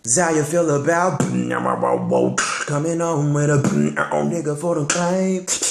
How you feel about coming home with a nigga for the claim?